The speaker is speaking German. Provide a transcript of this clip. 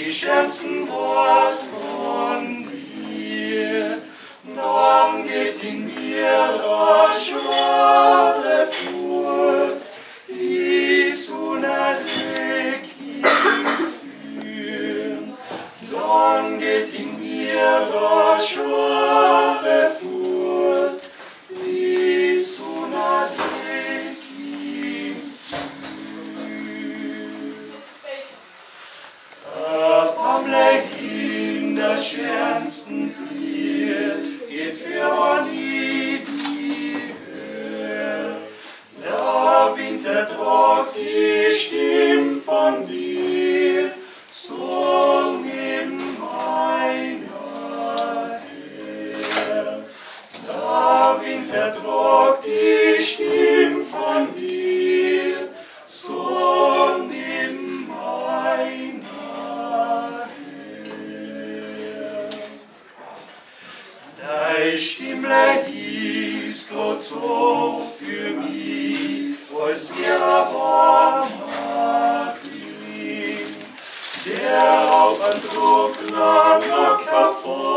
die schönsten Wort von dir. Nun geht in mir durch eure Furt, dies unendlich führen. Nun geht in mir durch eure Furt, dies unendlich führen. In der schönsten Bild geht für nie die Höhe. Der Winter trug die Stimme von dir, so neben meiner her. Der Winter trug die Stimme von dir, so neben meiner her. Deine Stimme ist Gott so für mich, als mir warmer Fliegen, der auf ein Druck lang noch hervor.